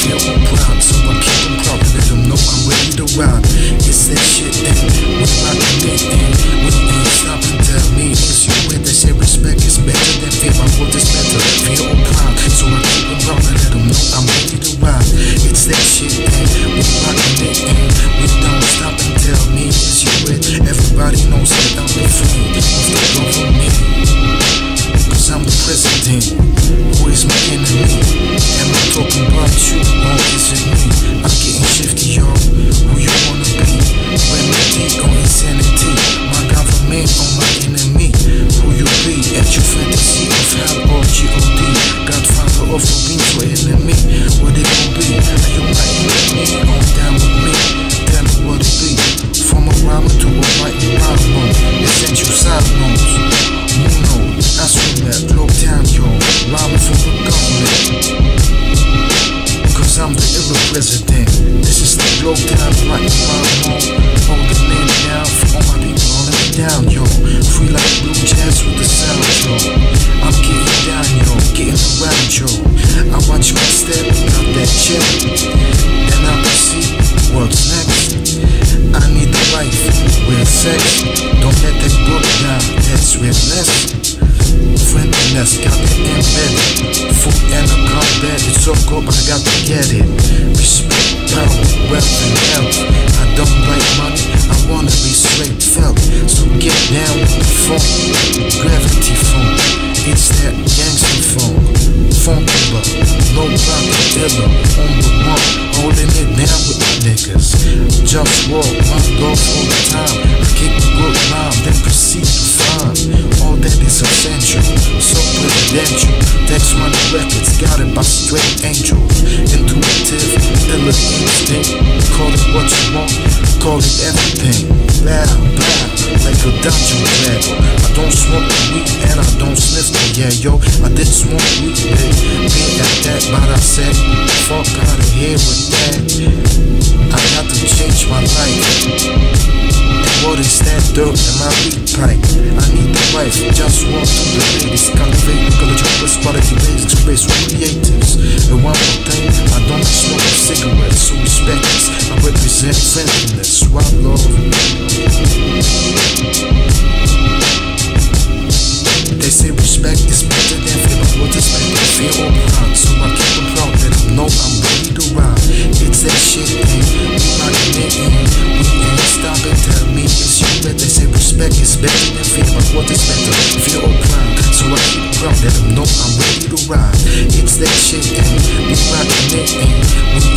feel all proud, so I keep them proud to let them know I'm ready to ride. It's that shit, and we rockin' it, and we ain't stopping. Tell me, is you with that shit? Respect is better than fear, my world is better. Feel all proud, so I keep them proud to let them know I'm ready to ride. It's that shit, and we rockin' it, and we don't stop and tell me, is you with? Everybody knows that I'm the friend of the government, 'cause I'm the president. Who is my enemy? Am I talking about you, or is it me? I'm getting shifty, y'all. Who you wanna be? Remedy or insanity? My government or my enemy? Who you be? At your fantasy of hell or G.O.D. Godfather of a being for enemy? What it gon' be? Are you my enemy? On down with me? Tell me what it be. From a rhymer to a writing rhyme, essential side notes. Muno, I swim that globe time, yo. Rhyming for the government, 'cause I'm the era president. This is the globe time, writing rhyme on. Holding it down for all my people, holding it down, yo. Free like blue jazz with the sound, yo. I'm getting down, yo, getting around, yo. I watch my step, out that check, and I proceed. What's next? I need the life, real sex. Don't let that book down, that's real less. Friendliness, got it embedded. Food and a combat, it's so good, but I got to get it. Respect, power, wealth, and health. I don't like money, I wanna be straight felt. So get down with the phone, gravity phone. It's that gangster phone. Funkula, no brotha, illa, on the one, holding it down with my niggas. JustWar, my love all the time. I kick a good rhyme, then proceed to find all that is essential, so presidential. Text Money Records, got it by straight angels. Intuitive, illa instinct. Call it what you want, call it everything. Loud, loud, like a dungeon dragon. I don't smoke the weed and I don't sniff the yeah, yo. I did smoke weed, be at that, but I said, fuck out of here with that. I got to change my life. And what is that dirt in my weed pipe? I need the wife, just walk to the ladies. Cultivate, color chocolate, quality basics, space creatives. And one more thing, I don't smoke cigarettes, so respect this. I represent friendliness, one love. They say respect is better than fear, but what is better? Fear or proud, so I keep them proud, let them know I'm ready to ride. It's that shit, and we rockin' it, and we ain't stopping. Tell me, is you bet? They say respect is better than fear, but what is better? Fear or proud, so I keep them proud, let them know I'm ready to ride. It's that shit, and we rockin' it, and we